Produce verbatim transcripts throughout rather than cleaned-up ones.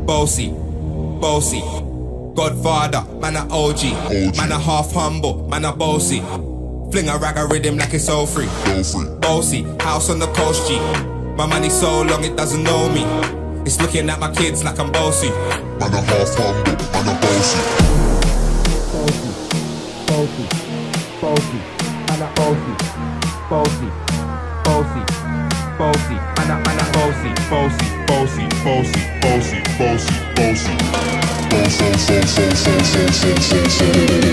bossy, bossy. Godfather, man a O G, man a half humble, man a bossy. Fling a rag a rhythm like it's all free. Bossy, house on the coast G. My money so long it doesn't know me. It's looking at my kids like I'm bossy. Man a half humble, man a bossy. Bossy, bossy, bossy, man a bossy, bossy, bossy, bossy, man a man a bossy, bossy, bossy, bossy, bossy, bossy, bossy. Bossy, so, so, so, so, so, so, so.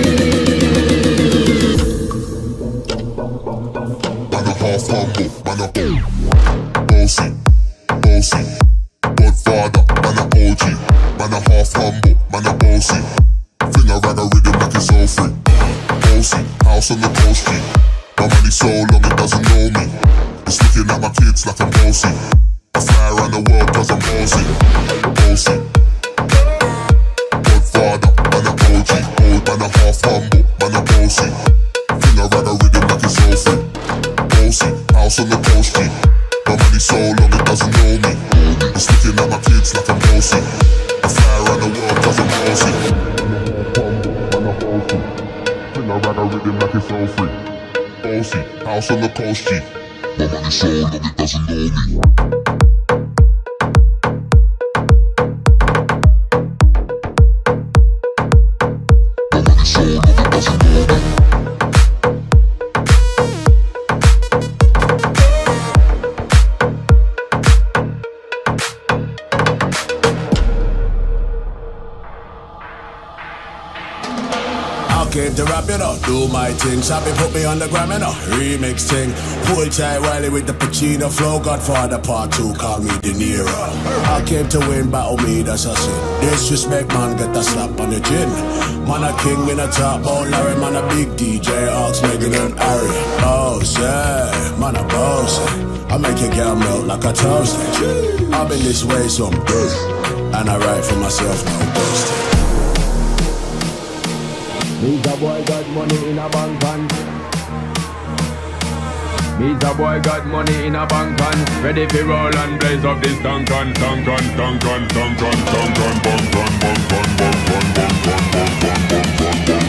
Man a half humble, man a bossy, bossy. Godfather, man a O G, man a half humble, man a bossy. Fling a rag a rhythm like it's all free. Bossy, house on the coast G. My money so long it doesn't know me. It's looking at my kids like I'm bossy. I fly around the world cause I'm bossy. Bossy. Godfather, man a O G, old man a half humble, man a bossy. Fling a rag a rhythm like it's all free. Bossy, house on the coast G. My money so long it doesn't know me. It's looking at my kids like I'm bossy. I fly around the world cause I'm bossy. Man a bossy. Fling a rag a rhythm like it's all free. Bossy, house on the coast G. My money so long it doesn't know me. Came to rap, you know, do my thing. Sabi put me on the gram, you know, remix thing. Pull tight Wiley with the Pacino flow. Godfather part two, call me De Niro. I came to win, battle me, that's a sin. Disrespect, man, get a slap on the chin. Man a king in a top, oh Larry, man a big D J, Ox, Megan and Harry. Boss, yeah, man a boss. I make your girl melt like a toast. I've been this way some day, and I write for myself, no boasting. Me's a boy got money in a bank and Me's a boy got money in a bank and ready for roll and blaze up this dunk on, dunk on, dunk on, dunk on, dunk on, bunk on, bunk on, bunk on, bunk on, bunk on, bunk on,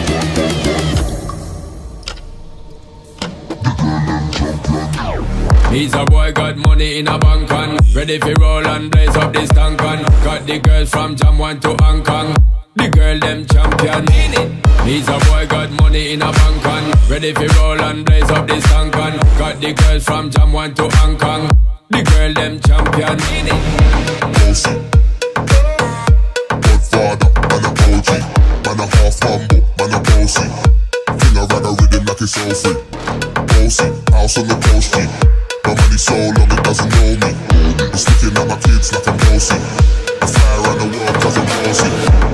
bunk on. Me's a boy got money in a bank and ready for roll and blaze up this dunk on. Got the girls from Jam one to Hong Kong. The girl them champion. He's a boy got money in a bank and ready for roll and blaze up this tank and got the girls from Jam one to Hong Kong. The girl them champion. Bossy. Godfather, man a O G, man a half humble, man a bossy. Fling a rag a rhythm like it's all free. Bossy, house on the coast G. My money so long it doesn't know me. It's looking at my kids like I'm bossy. I fly around the world cause I'm bossy.